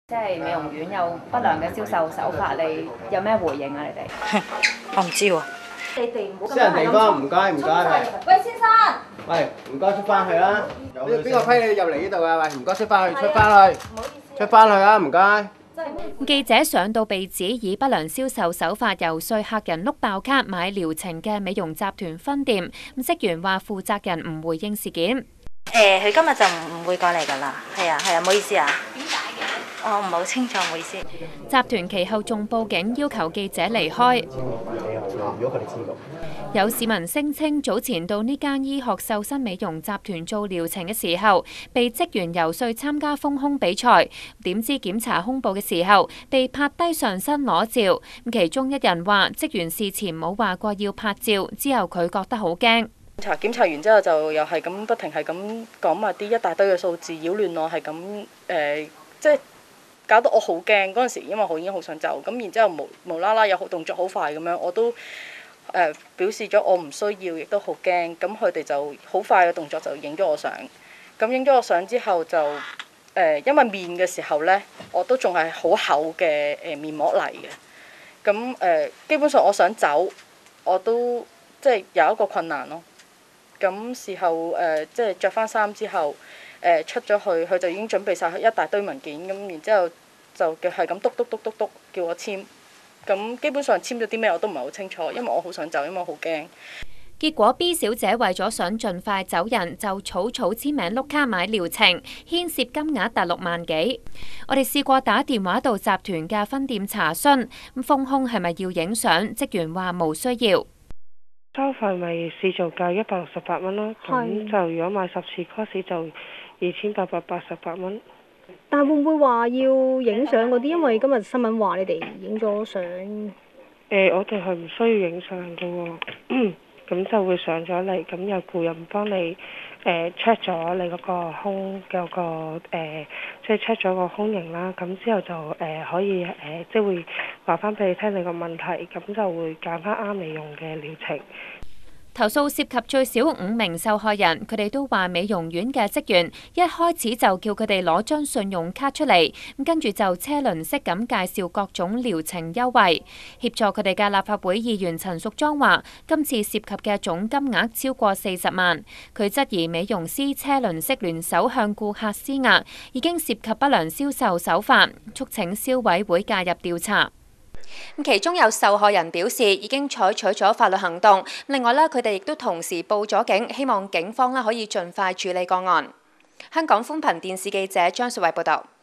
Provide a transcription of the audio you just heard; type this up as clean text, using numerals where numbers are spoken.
即係美容院有不良嘅銷售手法，你有咩回應啊？你哋我唔知喎。 你哋唔好私人地方唔該唔該。 喂，先生。 喂，唔該出翻去啦。邊個批你入嚟呢度啊？喂，唔該出翻去，出翻去。唔好意思。出翻去啊！唔該。 記者上到被指以不良銷售手法遊說客人碌爆卡買療程嘅美容集團分店，職員話負責人唔回應事件。 佢今日就唔會過嚟㗎啦。係啊，唔好意思啊。點解嘅？我唔係好清楚，唔好意思。 集團其後仲報警要求記者離開。 如果佢哋知道。 有市民聲稱早前到呢間醫學瘦身美容集團做療程嘅時候，被職員游說參加豐胸比賽，點知檢查胸部嘅時候被拍低上身裸照。其中一人話職員事前冇話過要拍照，之後佢覺得好驚。 檢查完之後就又係咁不停係咁講埋啲一大堆嘅數字擾亂我，係咁即係搞到我好驚嗰陣時，因為我已經好想走，咁然之後無啦啦有動作好快咁樣，我都表示咗我唔需要，亦都好驚。咁佢哋就好快嘅動作就影咗我相。咁影咗我相之後就因為面嘅時候呢，我都仲係好厚嘅面膜嚟嘅。咁基本上我想走，我都即係有一個困難咯。咁事後即係着翻衫之後出咗去，佢就已經準備晒一大堆文件，咁然之後就係咁篤叫我簽。咁基本上簽咗啲咩我都唔係好清楚，因為我好想走，因為我好驚。 結果 B 小姐為咗想盡快走人，就草草簽名碌卡買療程，牽涉金額達6萬幾。我哋試過打電話到集團嘅分店查詢，豐胸係咪要影相？職員話冇需要。 收費咪市造價168蚊咯，咁就如果買10次 course 就2888蚊。 但係會唔會話要影相嗰啲？因為今日新聞話你哋影咗相。 我哋係唔需要影相嘅喎，咁就會上咗嚟，咁有顧人幫你check 咗你嗰個胸嘅個即係 check 咗個胸型啦，咁之後就可以即係會話翻俾你聽你個問題，咁就會揀翻啱你用嘅療程。 投訴涉及最少5名受害人，佢哋都話美容院嘅職員一開始就叫佢哋攞張信用卡出嚟，跟住就車輪式咁介紹各種療程優惠。協助佢哋嘅立法會議員陳淑莊話，今次涉及嘅總金額超過40萬。佢質疑美容師車輪式聯手向顧客施壓，已經涉及不良銷售手法，促請消委會介入調查。其中有受害人表示已經採取咗法律行動，另外佢哋亦都同時報咗警，希望警方可以盡快處理個案。香港寬頻電視記者張淑慧報道。